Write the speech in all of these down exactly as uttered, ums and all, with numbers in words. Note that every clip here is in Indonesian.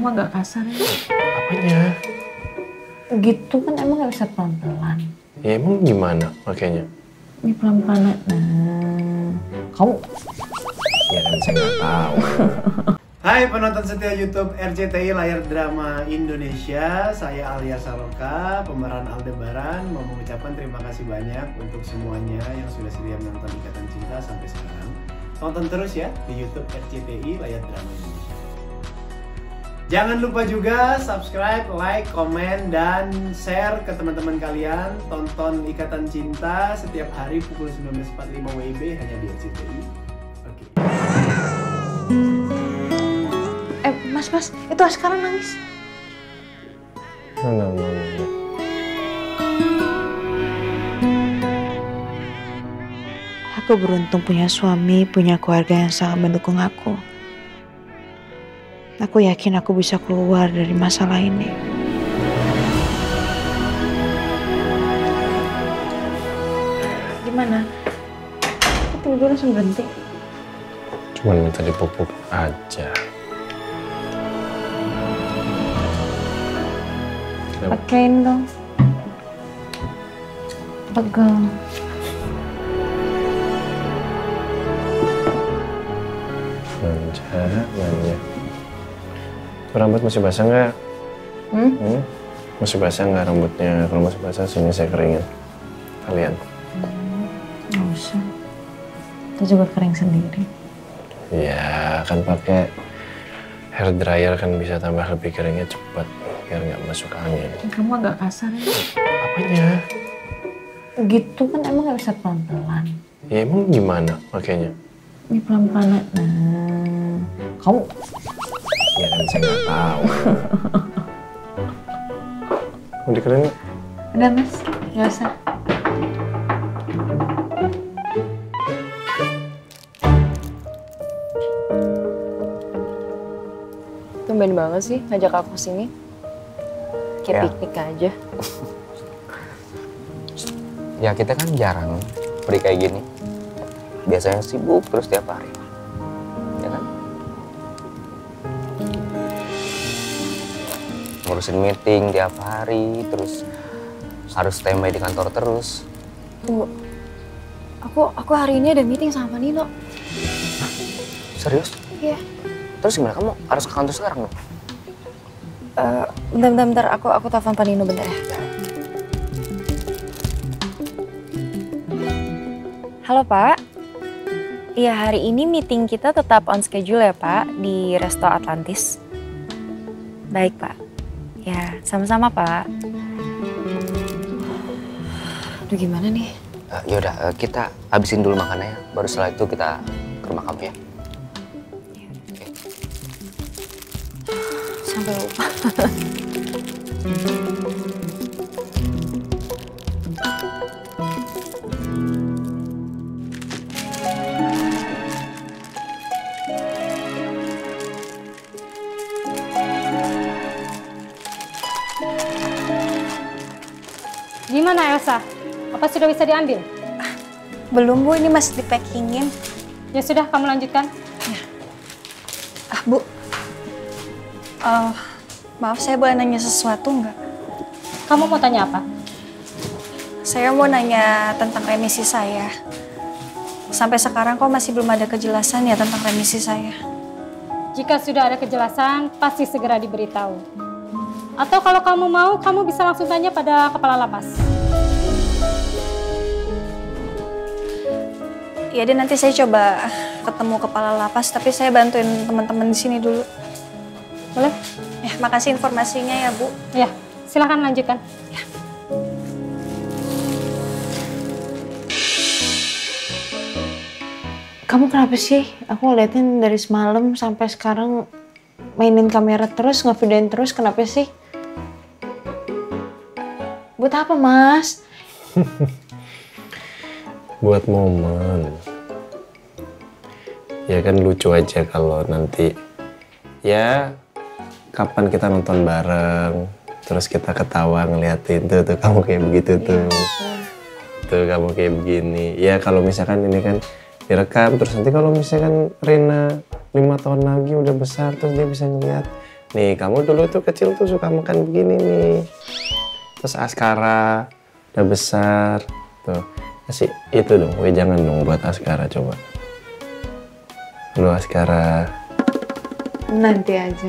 Kamu agak kasar ya? Apanya? Gitu kan emang gak bisa pelan-pelan. Ya emang gimana makanya? Ini pelan-pelan. Nah, kamu... Ya kan saya nggak tahu. Hai penonton setia YouTube R C T I Layar Drama Indonesia. Saya Alia Saloka, pemeran Aldebaran. Mau mengucapkan terima kasih banyak untuk semuanya yang sudah setia menonton Ikatan Cinta sampai sekarang. Tonton terus ya di YouTube R C T I Layar Drama Indonesia. Jangan lupa juga subscribe, like, komen, dan share ke teman-teman kalian. Tonton Ikatan Cinta setiap hari pukul sembilan belas empat puluh lima W I B hanya di R C T I. Oke. Eh, mas, mas, itu Askara nangis. Enggak, enggak, enggak. Aku beruntung punya suami, punya keluarga yang sangat mendukung aku. Aku yakin aku bisa keluar dari masalah ini. Gimana? Kok tiba-tiba langsung berhenti? Cuman minta dipupuk aja. Pakein dong. Pegang. Manja, manja. Rambut masih basah nggak? Hmm? Hmm? Masih basah nggak rambutnya? Kalau masih basah sini saya keringin. Kalian? Hmm, nggak usah. Kita juga kering sendiri. Ya kan pakai hair dryer kan bisa tambah lebih keringnya cepat biar nggak masuk angin. Kamu agak kasar ya? Apanya? Gitu kan emang gak bisa pelan-pelan. Ya emang gimana makanya? Ini pelan-pelan. Nah, kamu... Ya kan saya nggak tahu. Mau dikeringin nggak? Udah mas, gak usah. Tumben banget sih ngajak aku sini. Kayak Ya. piknik aja. Ya kita kan jarang beri kayak gini. Biasanya sibuk terus tiap hari. Ya kan? Ngurusin meeting tiap hari, terus harus standby di kantor terus. Tunggu. Aku aku hari ini ada meeting sama Nino. Serius? Iya. Terus gimana? Kamu harus ke kantor sekarang dong? Uh, bentar, bentar, bentar. Aku, aku telepon Pak Nino bentar ya. Halo Pak. Iya, hari ini meeting kita tetap on schedule ya Pak, di Resto Atlantis. Baik Pak. Ya, sama-sama Pak. Aduh gimana nih? Uh, yaudah, uh, kita habisin dulu makanannya. Baru setelah itu kita ke rumah kamu ya. Oke. Sampai lupa. Gimana Elsa? Apa sudah bisa diambil? Belum Bu, ini masih di-packingin. Ya sudah, kamu lanjutkan. Ah Bu, uh, maaf saya boleh nanya sesuatu nggak? Kamu mau tanya apa? Saya mau nanya tentang remisi saya. Sampai sekarang kok masih belum ada kejelasan ya tentang remisi saya? Jika sudah ada kejelasan, pasti segera diberitahu. Atau kalau kamu mau, kamu bisa langsung tanya pada kepala lapas. Ya deh, nanti saya coba ketemu kepala lapas, tapi saya bantuin teman-teman di sini dulu. Boleh? Ya, makasih informasinya ya Bu. Ya, silakan lanjutkan. Ya. Kamu kenapa sih? Aku liatin dari semalam sampai sekarang mainin kamera terus, ngevideoin terus. Kenapa sih? Buat apa, Mas? Buat momen. Ya kan lucu aja kalau nanti ya kapan kita nonton bareng terus kita ketawa ngeliatin tuh tuh kamu kayak begitu tuh. Tuh kamu kayak begini. Ya kalau misalkan ini kan direkam terus nanti kalau misalkan Rena lima tahun lagi udah besar terus dia bisa ngeliat Nih, kamu dulu tuh kecil tuh suka makan begini nih. Terus Askara udah besar. Tuh, kasih itu dong, wejangan dong buat Askara coba. Lu Askara. Nanti aja.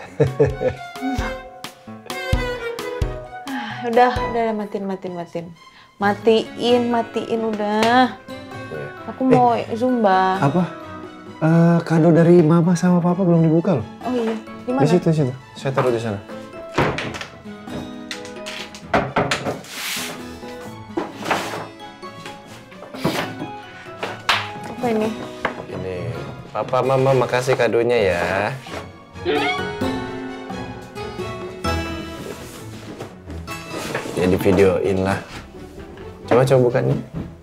udah, udah matiin, matiin, matiin. Matiin, matiin udah. Aku mau eh, Zumba. Apa? Uh, kado dari mama sama papa belum dibuka loh. Oh iya, di mana? Di situ, di situ. Saya taruh di sana. Apa ini? Ini, papa mama makasih kadonya ya. Ya di videoin lah. Coba coba buka nih.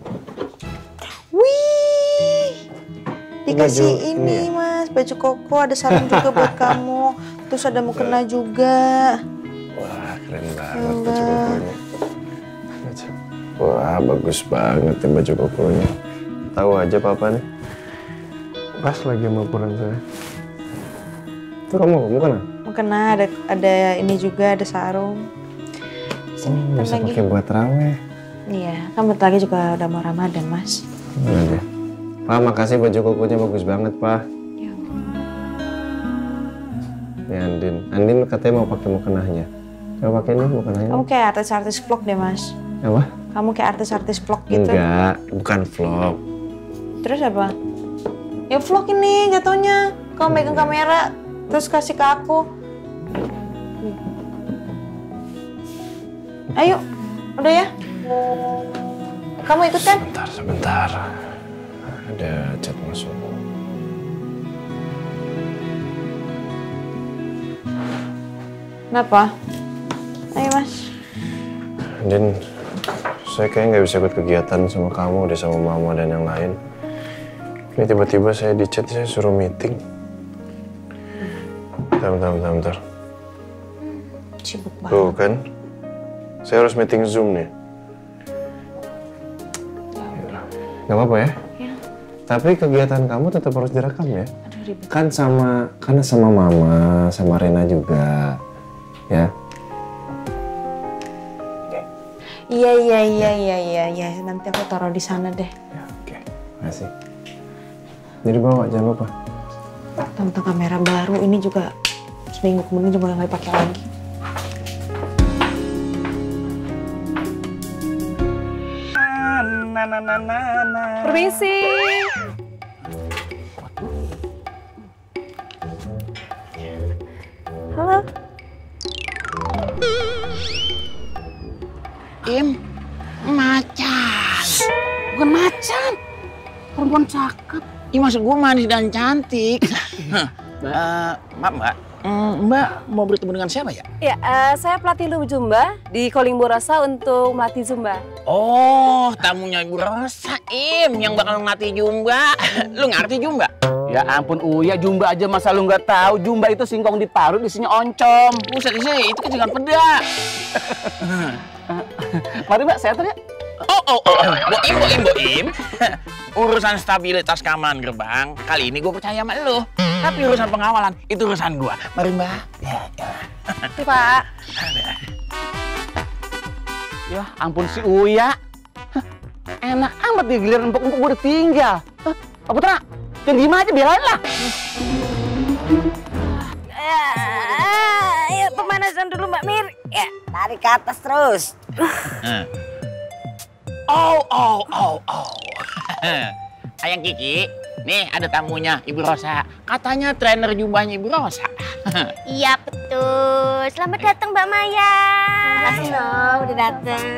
Wih, dikasih Baju ini ini ya? Mas, baju koko, ada sarung juga buat kamu. Terus ada mukena juga. Wah, keren banget baju kokonya. Wah, bagus banget ya baju kokonya. Tahu aja papa nih. Pas lagi sama ukuran saya. Itu kamu, mukena? Mukena ada ada ini juga, ada sarung. Sini, Oh, bisa lagi. pakai buat terawih. Iya, kan bentar lagi juga udah mau Ramadan, Mas. Iya deh. Pak, makasih baju kokonya bagus banget, Pak. Ya. Nih Andin. Andin katanya mau pakai mukenahnya. Coba pakai nih mukenahnya. Kamu kayak artis-artis vlog deh, Mas. Apa? Kamu kayak artis-artis vlog gitu. Enggak, bukan vlog. Terus apa? Ya vlog ini jatuhnya. Kamu megang kamera, terus kasih ke aku. Ayo, udah ya? Kamu ikut kan? Sebentar, sebentar. Ada chat masuk. Kenapa? Ayo, Mas. Andin, saya kayaknya nggak bisa ikut kegiatan sama kamu, udah sama mama dan yang lain. Ini tiba-tiba saya di chat, saya suruh meeting. Bentar, bentar, bentar, bentar. Sibuk banget. Tuh kan, saya harus meeting Zoom nih. Gak apa-apa ya? Ya. Tapi kegiatan kamu tetap harus direkam ya? Aduh, ribet. Kan sama, karena sama mama, sama Rena juga, ya? Iya, iya, iya, iya, iya, iya. Nanti aku taruh di sana deh. Ya, oke. Makasih. Jadi bawa, jangan lupa. Tentang kamera baru ini juga seminggu kemudian juga nggak dipakai lagi. Permisi. Halo. Im, macan. Bukan macan. Perempuan cakep. Iya maksud gue manis dan cantik. uh, maaf mbak, mm, mbak mau bertemu dengan siapa ya? Ya, eh, saya pelatih Lu Zumba di Calling Borasa untuk melatih Zumba. Oh, tamunya Ibu Rosa, Im, yang bakal ngelatih Zumba. Lu ngerti Zumba? Ya ampun Uya, Zumba aja masa lu nggak tahu? Zumba itu singkong diparut, isinya oncom. Buset sih, itu kejengan peda. Mari mbak, saya antar ya. Oh, oh, oh, Boim, Boim, Boim. Urusan stabilitas keamanan gerbang, kali ini gue percaya sama lu. Tapi urusan pengawalan, itu urusan gue. Mari mbak. Ya, ya. Pak. Ya ampun si Uya. Hah, enak amat dia giliran empuk-empuk gue udah tinggal. Hah, Pak Putra, jangan diem aja, biarin lah. Ayo pemanasan dulu Mbak Mir. Ya, tarik ke atas terus. Oh, oh, oh, oh. Ayang Kiki, nih ada tamunya Ibu Rosa. Katanya trainer jumbanya Ibu Rosa. Iya betul. Selamat datang Mbak Maya. Makasih loh udah datang.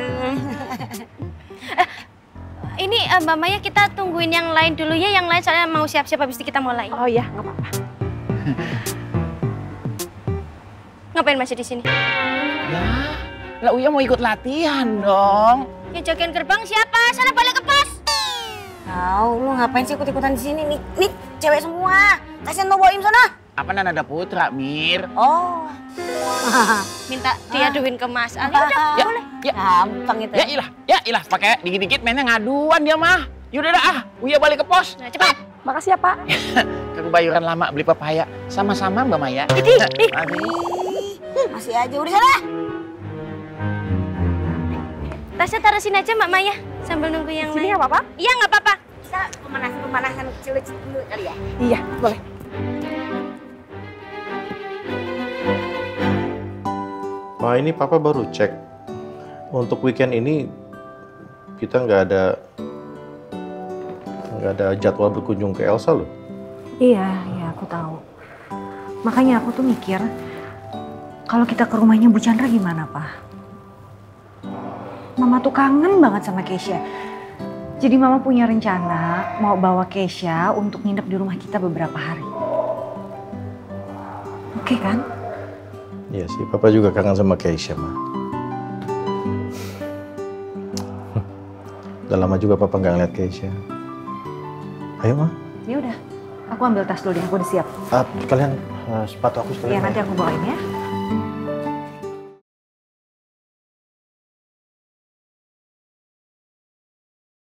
Ini uh, Mbak Maya kita tungguin yang lain dulu ya. Yang lain soalnya mau siap-siap habis itu kita mulai. Oh ya, nggak apa-apa. Ngapain masih di sini? Ya, lah Uya mau ikut latihan dong. Yang jagain gerbang siapa? Sana balik ke pos. Tahu lu ngapain sih ikut-ikutan di sini? Nih, nih cewek semua. Kasihan lo Boim sana. Apa Nanda Putra, Mir? Oh. Minta diaduin ke Mas Ali. Udah, Ya, boleh. ya. Gampang itu. Ya ilah, ya ilah pakai dikit-dikit mainnya ngaduan dia mah. Yaudah dah, ah, Uya balik ke pos. Nah, cepat. Makasih ya Pak. ke Kebayoran Lama beli pepaya. Sama-sama Mbak Maya. Idih, ih. Mari. Masih aja, udah sana. Tasya taruh sini aja Mbak Maya sambil nunggu yang Sini lain. nggak apa-apa? Iya nggak apa-apa. Kita pemanasan-pemanasan kecil dulu kali ya? Iya, boleh. Ma, ini Papa baru cek. Untuk weekend ini kita nggak ada nggak ada jadwal berkunjung ke Elsa loh. Iya, iya aku tahu. Makanya aku tuh mikir kalau kita ke rumahnya Bu Chandra gimana, Pak? Mama tuh kangen banget sama Keisha. Jadi Mama punya rencana mau bawa Keisha untuk nginep di rumah kita beberapa hari. Oke kan? Iya sih, Papa juga kangen sama Keisha, Ma. Udah lama juga Papa nggak ngeliat Keisha. Ayo, Ma. Ya udah, aku ambil tas dulu deh, aku udah siap. Uh, kalian uh, sepatu aku sekalian. Iya, nanti aku bawain ya.